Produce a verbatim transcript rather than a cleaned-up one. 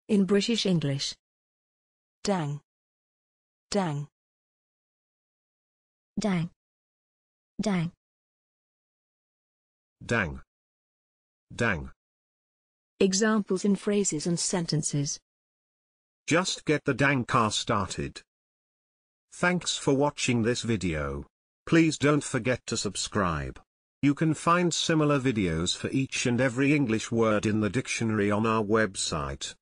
In British English. Dang. Dang. Dang. Dang. Dang. Dang. Examples in phrases and sentences. Just get the dang car started. Thanks for watching this video. Please don't forget to subscribe. You can find similar videos for each and every English word in the dictionary on our website.